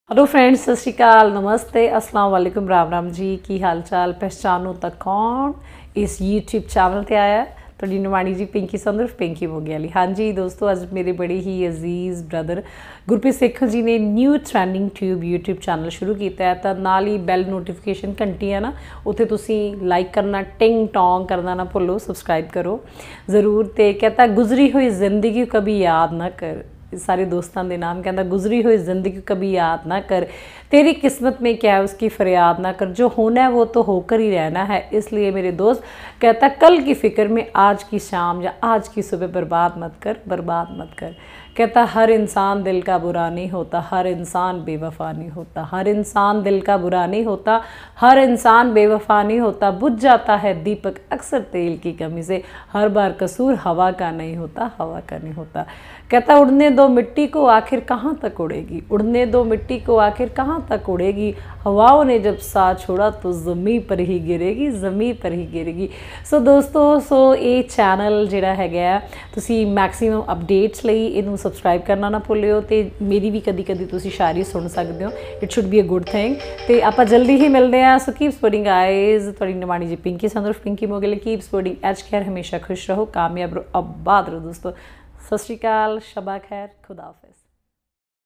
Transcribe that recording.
Hello friends, सत श्री अकाल, नमस्ते, अस्सलाम वालेकुम, राम राम जी। की हाल चाल? पहचानो तक कौन इस यूट्यूब चैनल पर आया? थोड़ी निमाणी जी पिंकी संधू पिंकी मोगेवाली। हाँ जी दोस्तों, अज मेरे बड़े ही अजीज़ ब्रदर गुरप्रीत सिख जी ने new trending tube YouTube channel शुरू किया है। तो नाल ही बैल नोटिफिकेशन घंटी है ना, उत्थे तुसी लाइक करना, टिंग टोंग करना ना भुलो, सबसक्राइब करो ज़रूर। तो कहता गुजरी हुई जिंदगी कभी याद ना कर, सारे दोस्तों के नाम कहता गुजरी हुई ज़िंदगी कभी याद ना कर, तेरी किस्मत में क्या है उसकी फरियाद ना कर, जो होना है वो तो होकर ही रहना है, इसलिए मेरे दोस्त कहता कल की फ़िक्र में आज की शाम या आज की सुबह बर्बाद मत कर, बर्बाद मत कर। कहता हर इंसान दिल का बुरा नहीं होता, हर इंसान बेवफा नहीं होता, हर इंसान दिल का बुरा नहीं होता, हर इंसान बेवफा नहीं होता, बुझ जाता है दीपक अक्सर तेल की कमी से, हर बार कसूर हवा का नहीं होता, हवा का नहीं होता। कहता उड़ने दो मिट्टी को आखिर कहाँ तक उड़ेगी, उड़ने दो मिट्टी को आखिर कहाँ तक उड़ेगी, हवाओं ने जब साथ छोड़ा तो ज़मीन पर ही गिरेगी, ज़मीन पर ही गिरेगी। सो दोस्तों ये चैनल जिहड़ा हैगा तुसी मैक्सीमम अपडेट्स लई इनू सबसक्राइब करना ना भुल्लिओ, तो मेरी भी कदी कदी तुसी शायरी सुन सकते हो, it should be a good thing. तो आप जल्दी ही मिलते हैं। सो कीप सपोर्टिंग गाइज, थोड़ी निमाणी जी पिंकी संधू पिंकी मोगेवाली, कीप सपोर्टिंग एच खैर, हमेशा खुश रहो, कामयाब रहो, आबाद रहो दोस्तों। सत श्री अकाल, शबा खैर, खुदा हाफिज़।